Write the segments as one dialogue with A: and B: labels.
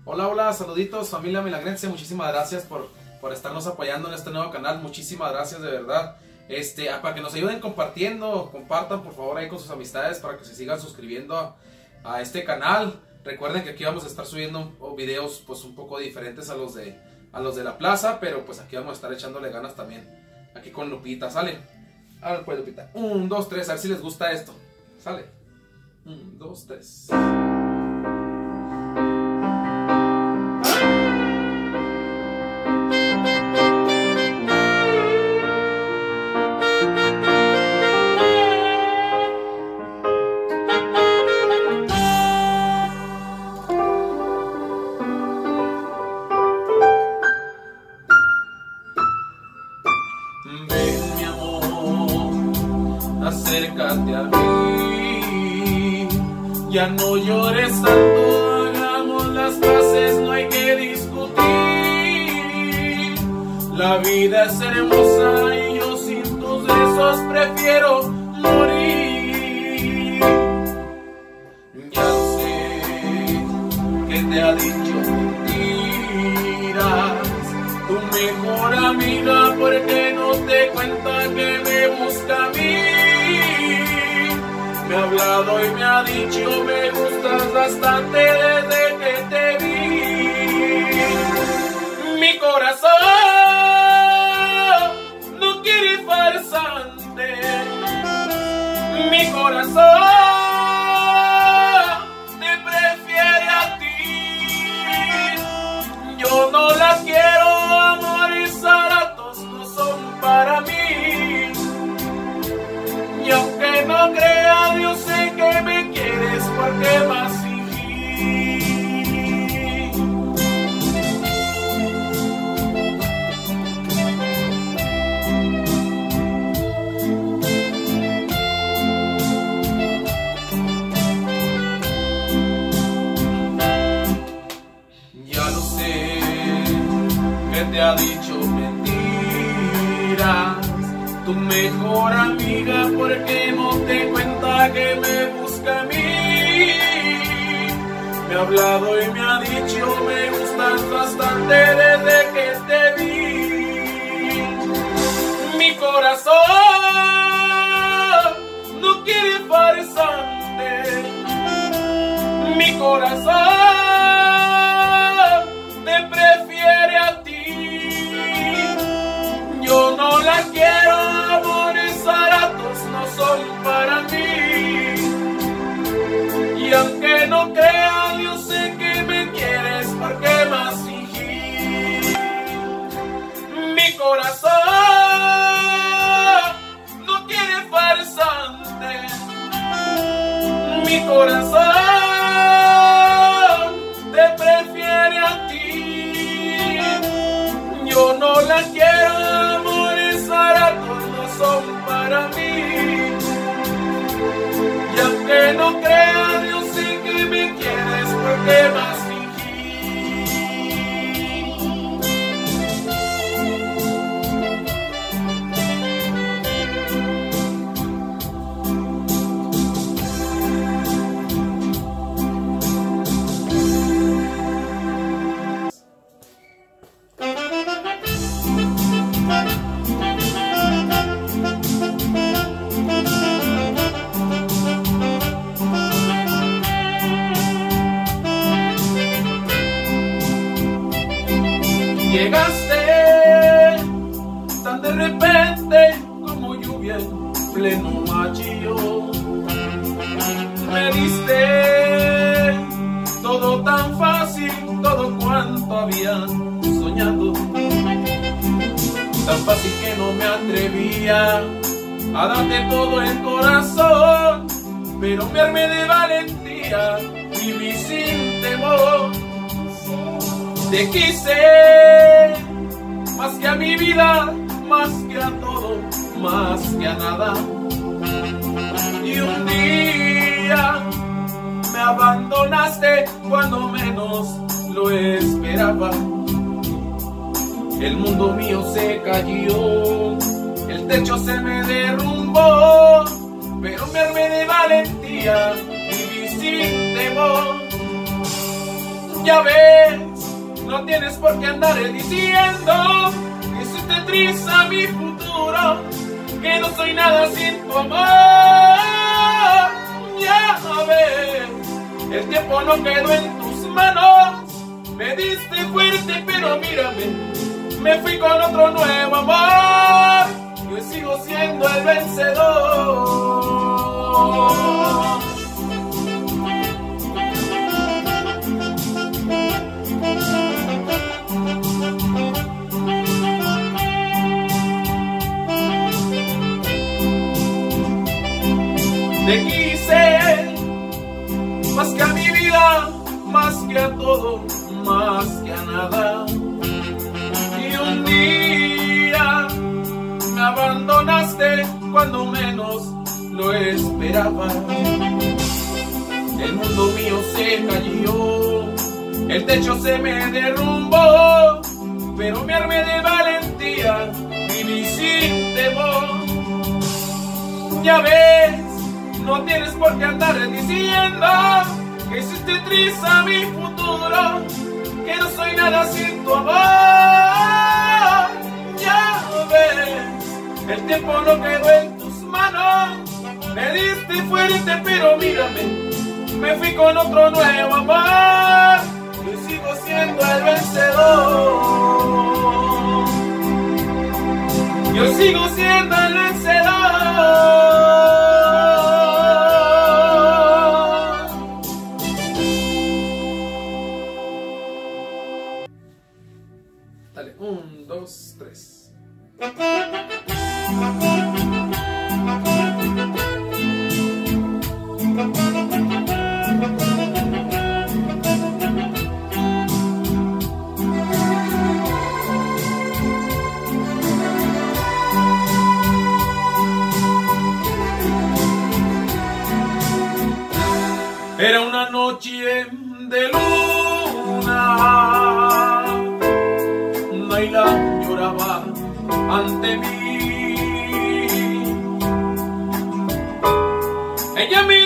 A: Hola, hola, saluditos familia milagrense, muchísimas gracias por estarnos apoyando en este nuevo canal, muchísimas gracias de verdad. Para que nos ayuden compartiendo, compartan por favor ahí con sus amistades para que se sigan suscribiendo a este canal. Recuerden que aquí vamos a estar subiendo videos pues un poco diferentes a los de la plaza, pero pues aquí vamos a estar echándole ganas también, aquí con Lupita, ¿sale? A ver pues Lupita, 1, 2, 3, a ver si les gusta esto, ¿sale? 1, 2, 3.
B: Ven mi amor, acércate a mí, ya no llores tanto, hagamos las paces, no hay que discutir. La vida es hermosa y yo sin tus besos prefiero morir. Ya sé que te ha dicho mentiras tu mejor amiga, porque no te cuenta que me busca a mí. Me ha hablado y me ha dicho me gustas bastante desde que te vi. Mi corazón no quiere farsante, mi corazón te prefiere a ti. Yo no la quiero, amores baratos no son para mí. Y aunque no crea, yo sé que me quieres porque más fingí. Ya lo sé que te ha dicho mentiras tu mejor amiga, porque no te cuenta que me busca a mí. Me ha hablado y me ha dicho me gustas bastante desde que te vi. Mi corazón no quiere farsante, mi corazón te prefiere a ti. Yo no la quiero, amores baratos no son para mí. Y aunque no crean, yo sé que me quieres porque más fingí. Mi corazón no quiere farsante, mi corazón te prefiere a ti. Yo no la quiero, amores baratos no son para mí. Y aunque no crean, yo sé que me quieres porque más fingí. Llegaste tan de repente como lluvia en pleno mayo. Me diste todo tan fácil, todo cuanto había soñado. Tan fácil que no me atrevía a darte todo el corazón, pero me armé de valentía y vi sin temor. Te quise más que a mi vida, más que a todo, más que a nada. Y un día me abandonaste cuando menos lo esperaba. El mundo mío se cayó, el techo se me derrumbó, pero me armé de valentía y vi sin temor. Ya ves, no tienes por qué andar diciendo que se te triza mi futuro, que no soy nada sin tu amor. Ya ves, el tiempo no quedó en tus manos, me diste fuerte pero mírame, me fui con otro nuevo amor, yo sigo siendo el vencedor. Te quise más que a mi vida, más que a todo, más que a nada. Y un día me abandonaste cuando menos lo esperaba. El mundo mío se cayó, el techo se me derrumbó, pero me armé de valentía, viví sin temor. Ya ves, no tienes por qué andar diciendo que se te triza mi futuro, que no soy nada sin tu amor. Ya ves, el tiempo no quedó en tus manos, me diste fuerte pero mírame, me fui con otro nuevo amor, yo sigo siendo el vencedor. Yo sigo siendo el vencedor.
A: Dale, 1, 2, 3.
B: Era una noche de luna, Naila lloraba ante mí. Ella me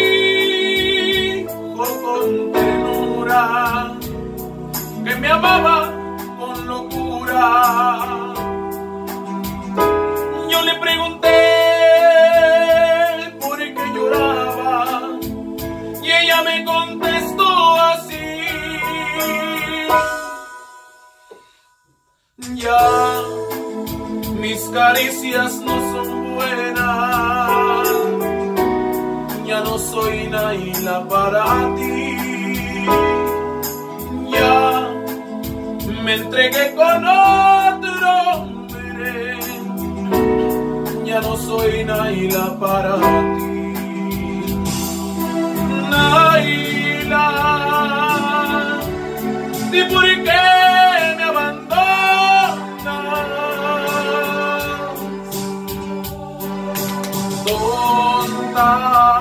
B: dijo con ternura que me amaba con locura. Yo le pregunté por qué lloraba y ella me contestó así: ya mis caricias no son buenas, ya no soy Naila para ti, ya me entregué con otro hombre, ya no soy Naila para ti. Naila, ¿y por qué me abandonas? Tonta,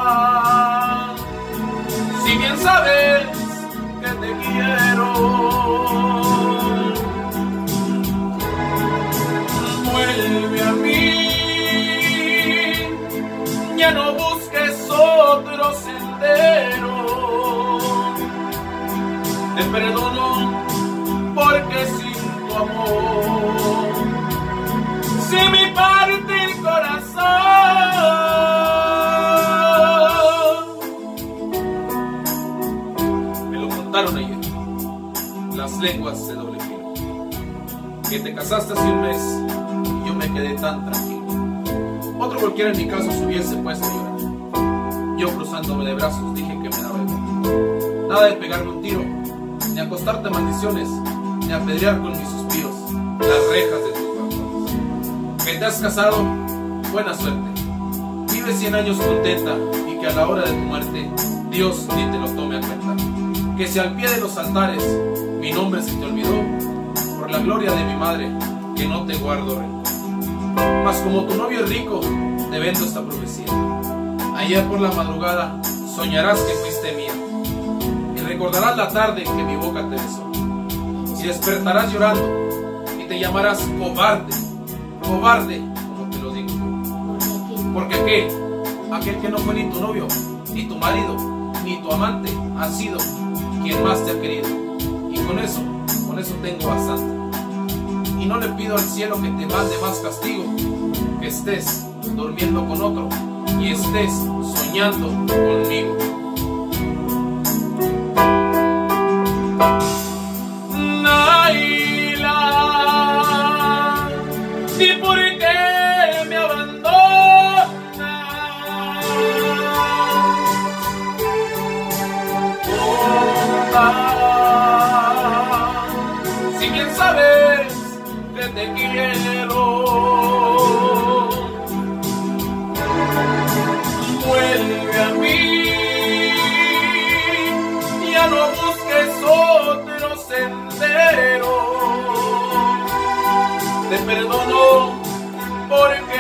B: si bien sabes que te quiero, vuelve a mí, ya no busques otro sendero. Te perdono porque sin tu amor se me parte el corazón. Me lo contaron ayer las lenguas de doble filo, que te casaste hace un mes y yo me quedé tan tranquilo. Otro cualquiera en mi caso se hubiese puesto a llorar. Yo cruzándome de brazos dije que me daba igual. Nada de pegarme un tiro, ni acostarte maldiciones, ni apedrear con mis suspiros las rejas de tus balcones. Que te has casado, buena suerte. Vive 100 años contenta y que a la hora de tu muerte Dios ni te lo tome a cuenta. Que si al pie de los altares mi nombre se te olvidó, por la gloria de mi madre, que no te guardo rencor. Mas como tu novio es rico, te vendo esta profecía. Ayer por la madrugada soñarás que fuiste mía, y recordarás la tarde que mi boca te besó. Y despertarás llorando y te llamarás cobarde, cobarde, como te lo digo. Porque aquel que no fue ni tu novio, ni tu marido, ni tu amante, ha sido quien más te ha querido.
A: con eso tengo bastante. Y no le pido al cielo que te mande más castigo, que estés durmiendo con otro y estés soñando conmigo. Naila, ¿y por qué me abandonas? Si bien sabes que te quiero, vuelve a mí, ya no busques otro sendero. Te perdono porque